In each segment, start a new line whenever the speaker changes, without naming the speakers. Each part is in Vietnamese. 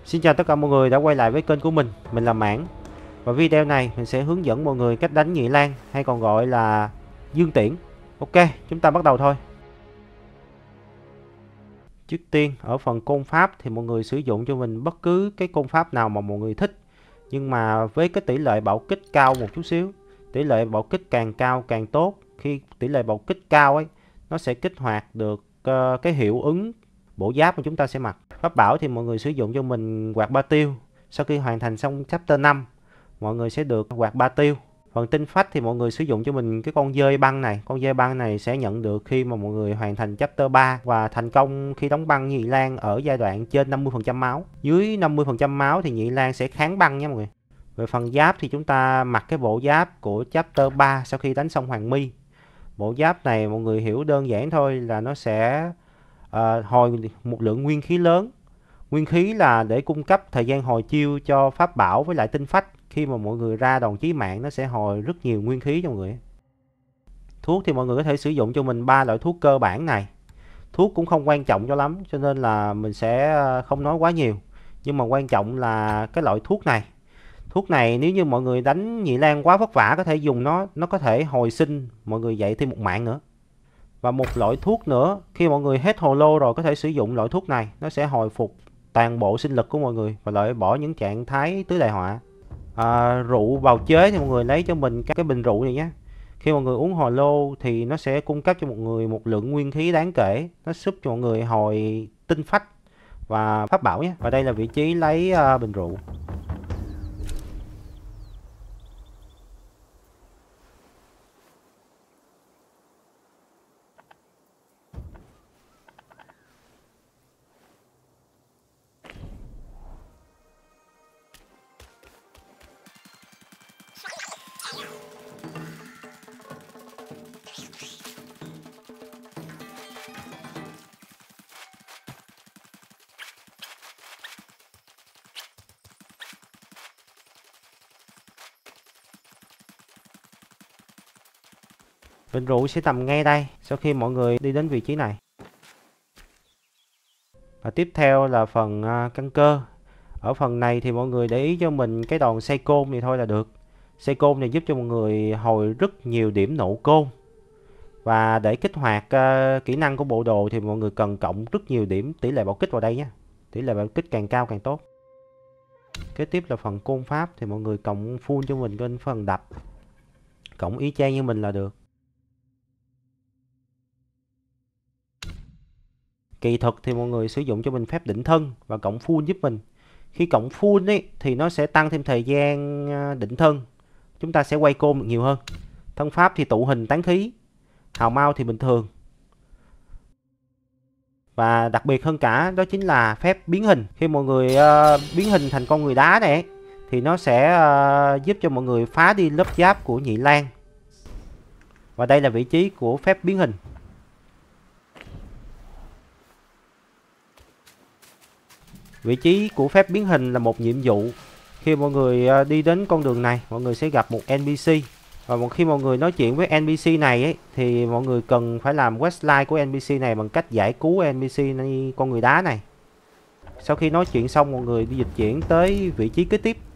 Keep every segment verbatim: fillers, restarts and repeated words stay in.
Xin chào tất cả mọi người đã quay lại với kênh của mình, mình là Mãn. Và video này mình sẽ hướng dẫn mọi người cách đánh nhị lang hay còn gọi là dương tiễn. Ok, chúng ta bắt đầu thôi. Trước tiên ở phần côn pháp thì mọi người sử dụng cho mình bất cứ cái côn pháp nào mà mọi người thích. Nhưng mà với cái tỷ lệ bạo kích cao một chút xíu. Tỷ lệ bạo kích càng cao càng tốt. Khi tỷ lệ bạo kích cao ấy, nó sẽ kích hoạt được uh, cái hiệu ứng bộ giáp mà chúng ta sẽ mặc. Pháp bảo thì mọi người sử dụng cho mình quạt ba tiêu. Sau khi hoàn thành xong chapter năm, mọi người sẽ được quạt ba tiêu. Phần tinh phách thì mọi người sử dụng cho mình cái con dơi băng này. Con dơi băng này sẽ nhận được khi mà mọi người hoàn thành chapter ba và thành công khi đóng băng nhị lang ở giai đoạn trên năm mươi phần trăm máu. Dưới năm mươi phần trăm máu thì nhị lang sẽ kháng băng nha mọi người. Về phần giáp thì chúng ta mặc cái bộ giáp của chapter ba sau khi đánh xong Hoàng Mi. Bộ giáp này mọi người hiểu đơn giản thôi là nó sẽ uh, hồi một lượng nguyên khí lớn. Nguyên khí là để cung cấp thời gian hồi chiêu cho pháp bảo với lại tinh phách. Khi mà mọi người ra đòn chí mạng nó sẽ hồi rất nhiều nguyên khí cho mọi người. Thuốc thì mọi người có thể sử dụng cho mình ba loại thuốc cơ bản này. Thuốc cũng không quan trọng cho lắm cho nên là mình sẽ không nói quá nhiều. Nhưng mà quan trọng là cái loại thuốc này. Thuốc này nếu như mọi người đánh nhị lang quá vất vả có thể dùng nó, nó có thể hồi sinh mọi người dậy thêm một mạng nữa. Và một loại thuốc nữa, khi mọi người hết hồ lô rồi có thể sử dụng loại thuốc này, nó sẽ hồi phục toàn bộ sinh lực của mọi người và loại bỏ những trạng thái tứ đại họa. À, rượu bào chế thì mọi người lấy cho mình các cái bình rượu này nhé. Khi mọi người uống hồ lô thì nó sẽ cung cấp cho mọi người một lượng nguyên khí đáng kể, nó giúp cho mọi người hồi tinh phách và pháp bảo nhé. Và đây là vị trí lấy uh, bình rượu. Bình rượu sẽ nằm ngay đây sau khi mọi người đi đến vị trí này. Và tiếp theo là phần uh, căn cơ. Ở phần này thì mọi người để ý cho mình cái đòn xây côn này thôi là được. Xây côn này giúp cho mọi người hồi rất nhiều điểm nổ côn. Và để kích hoạt uh, kỹ năng của bộ đồ thì mọi người cần cộng rất nhiều điểm tỷ lệ bạo kích vào đây nhé. Tỷ lệ bạo kích càng cao càng tốt. Kế tiếp là phần côn pháp thì mọi người cộng full cho mình trên phần đập. Cộng y chang như mình là được. Kỳ thuật thì mọi người sử dụng cho mình phép định thân và cộng full giúp mình. Khi cộng full ấy, thì nó sẽ tăng thêm thời gian định thân. Chúng ta sẽ quay côn được nhiều hơn. Thân pháp thì tụ hình tán khí. Hào mau thì bình thường. Và đặc biệt hơn cả đó chính là phép biến hình. Khi mọi người uh, biến hình thành con người đá này thì nó sẽ uh, giúp cho mọi người phá đi lớp giáp của nhị lang. Và đây là vị trí của phép biến hình. Vị trí của phép biến hình là một nhiệm vụ. Khi mọi người đi đến con đường này, mọi người sẽ gặp một en pê xê. Và một khi mọi người nói chuyện với en pê xê này ấy, thì mọi người cần phải làm questline của en pê xê này bằng cách giải cứu en pê xê này, con người đá này. Sau khi nói chuyện xong, mọi người đi dịch chuyển tới vị trí kế tiếp.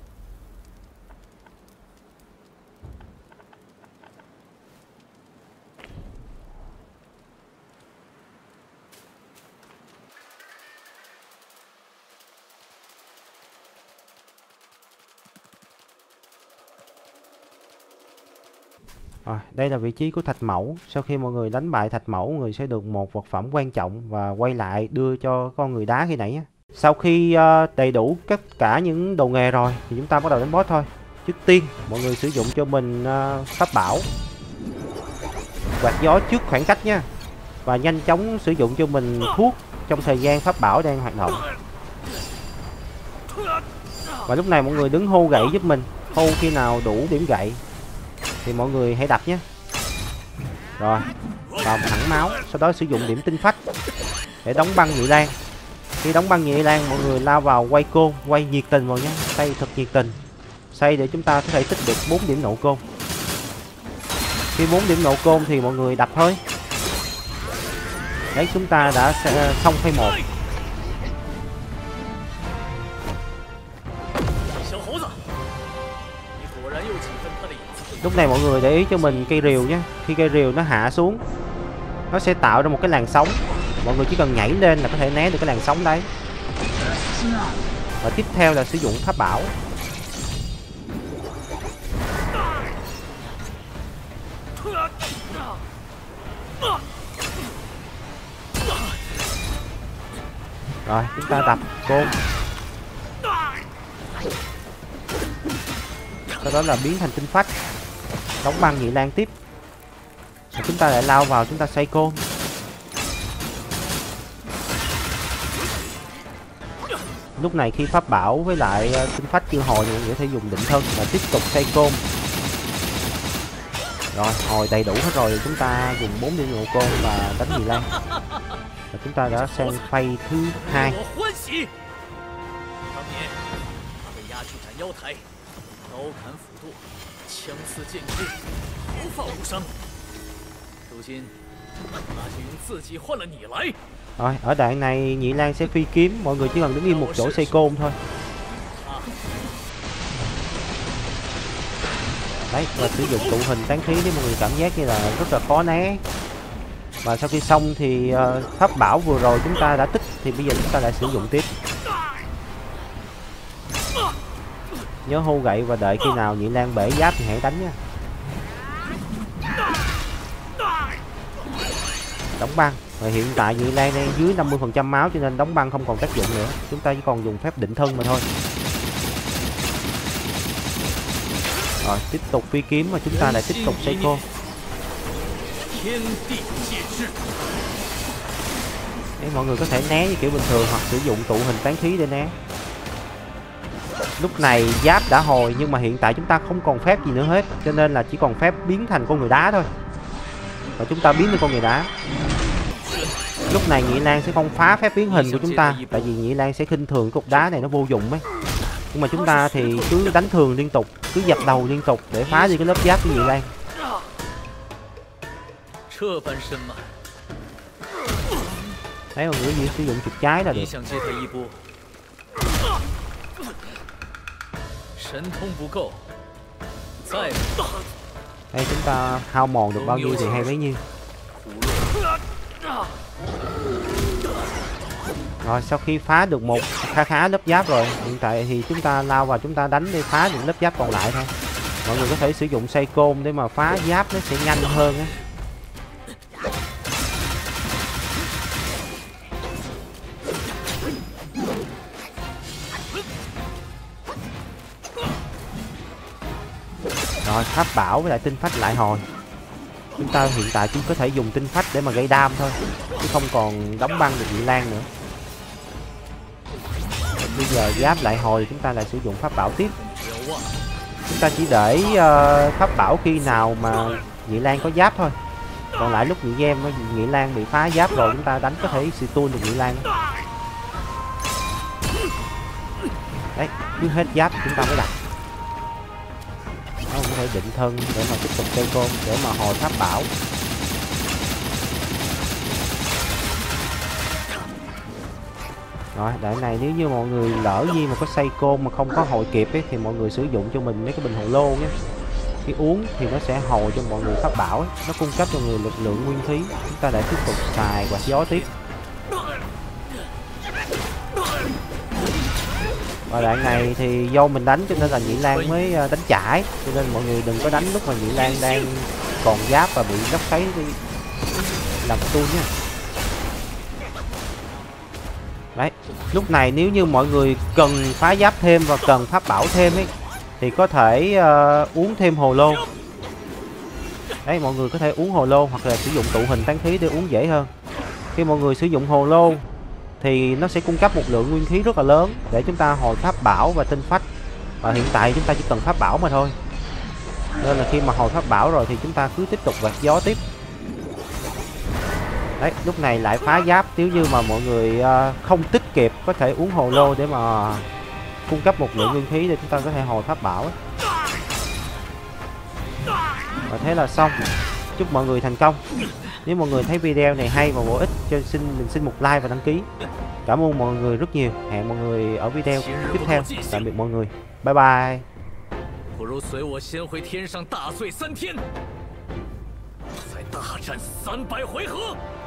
Rồi, đây là vị trí của thạch mẫu. Sau khi mọi người đánh bại thạch mẫu, mọi người sẽ được một vật phẩm quan trọng và quay lại đưa cho con người đá khi nãy. Sau khi uh, đầy đủ tất cả những đồ nghề rồi thì chúng ta bắt đầu đánh boss thôi. Trước tiên mọi người sử dụng cho mình uh, pháp bảo quạt gió trước khoảng cách nha. Và nhanh chóng sử dụng cho mình thuốc trong thời gian pháp bảo đang hoạt động. Và lúc này mọi người đứng hô gậy giúp mình. Hô khi nào đủ điểm gậy thì mọi người hãy đập nhé. Rồi, vào thẳng máu. Sau đó sử dụng điểm tinh phách để đóng băng nhị lang. Khi đóng băng nhị lang, mọi người lao vào quay côn. Quay nhiệt tình vào nhé. Xây thật nhiệt tình. Xây để chúng ta có thể tích được bốn điểm nổ côn. Khi bốn điểm nổ côn thì mọi người đập thôi. Đấy, chúng ta đã xong phase một. Lúc này mọi người để ý cho mình cây rìu nhé. Khi cây rìu nó hạ xuống, nó sẽ tạo ra một cái làn sóng. Mọi người chỉ cần nhảy lên là có thể né được cái làn sóng đấy. Và tiếp theo là sử dụng pháp bảo. Rồi chúng ta đập côn, sau đó là biến thành tinh phách, đóng băng nhị lan tiếp. Và chúng ta lại lao vào, chúng ta xoay côn. Lúc này khi pháp bảo với lại tinh phách chưa hồi thì mọi người có thể dùng định thân và tiếp tục xoay côn. Rồi hồi đầy đủ hết rồi, chúng ta dùng bốn điểm ngộ côn và đánh nhị lan. Và chúng ta đã sang phay thứ hai. Rồi ở đoạn này nhị lan sẽ phi kiếm, mọi người chỉ cần đứng yên một chỗ xoay côn thôi. Đấy, và sử dụng tụ hình tán khí để mọi người cảm giác như là rất là khó né. Và sau khi xong thì uh, pháp bảo vừa rồi chúng ta đã tích thì bây giờ chúng ta lại sử dụng tiếp. Nhớ hô gậy và đợi khi nào nhị lan bể giáp thì hãy đánh nha. Đóng băng. Và hiện tại nhị lan đang dưới năm mươi phần trăm máu cho nên đóng băng không còn tác dụng nữa. Chúng ta chỉ còn dùng phép định thân mà thôi. Rồi tiếp tục phi kiếm và chúng ta lại tiếp tục xoay côn. Đấy, mọi người có thể né như kiểu bình thường hoặc sử dụng tụ hình tán khí để né. Lúc này giáp đã hồi nhưng mà hiện tại chúng ta không còn phép gì nữa hết, cho nên là chỉ còn phép biến thành con người đá thôi. Và chúng ta biến thành con người đá. Lúc này nhị lan sẽ không phá phép biến hình của chúng ta, tại vì nhị lan sẽ khinh thường cục đá này, nó vô dụng ấy. Nhưng mà chúng ta thì cứ đánh thường liên tục, cứ dập đầu liên tục để phá đi cái lớp giáp của nhị lan. Đấy, mọi người chỉ sử dụng chuột trái là được. Đây chúng ta hao mòn được bao nhiêu thì hay bấy nhiêu. Rồi sau khi phá được một khá khá lớp giáp rồi, hiện tại thì chúng ta lao vào chúng ta đánh để phá những lớp giáp còn lại thôi. Mọi người có thể sử dụng xoay côn để mà phá giáp nó sẽ nhanh hơn á. Rồi pháp bảo với lại tinh phách lại hồi. Chúng ta hiện tại chỉ có thể dùng tinh phách để mà gây đam thôi, chứ không còn đóng băng được nhị lan nữa. Bây giờ giáp lại hồi chúng ta lại sử dụng pháp bảo tiếp. Chúng ta chỉ để uh, pháp bảo khi nào mà nhị lan có giáp thôi. Còn lại lúc nhị game nhị lan bị phá giáp rồi chúng ta đánh có thể xì tuôn được nhị lan. Đấy, cứ hết giáp chúng ta mới đặt. Nó có thể định thân để mà tiếp tục chơi côn để mà hồi pháp bảo. Rồi đoạn này nếu như mọi người lỡ như mà có xây côn mà không có hồi kịp ấy, thì mọi người sử dụng cho mình mấy cái bình hồ lô nhé. Khi uống thì nó sẽ hồi cho mọi người pháp bảo ấy. Nó cung cấp cho người lực lượng nguyên khí. Chúng ta lại tiếp tục xài quạt gió tiếp. Và đoạn này thì do mình đánh cho nên là nhị lan mới đánh chải, cho nên mọi người đừng có đánh lúc mà nhị lan đang còn giáp và bị lốc xoáy đi làm tu nhé. Đấy, lúc này nếu như mọi người cần phá giáp thêm và cần pháp bảo thêm ấy thì có thể uh, uống thêm hồ lô. Đấy, mọi người có thể uống hồ lô hoặc là sử dụng tụ hình tán khí để uống dễ hơn. Khi mọi người sử dụng hồ lô thì nó sẽ cung cấp một lượng nguyên khí rất là lớn để chúng ta hồi pháp bảo và tinh phách. Và hiện tại chúng ta chỉ cần pháp bảo mà thôi. Nên là khi mà hồi pháp bảo rồi thì chúng ta cứ tiếp tục quạt gió tiếp. Đấy, lúc này lại phá giáp. Nếu như mà mọi người uh, không tích kịp có thể uống hồ lô để mà cung cấp một lượng nguyên khí để chúng ta có thể hồi pháp bảo ấy. Và thế là xong. Chúc mọi người thành công. Nếu mọi người thấy video này hay và bổ ích cho xin mình xin một like và đăng ký. Cảm ơn mọi người rất nhiều. Hẹn mọi người ở video tiếp theo. Tạm biệt mọi người. Bye bye.
不如随我先回天上大醉三天，再大战三百回合。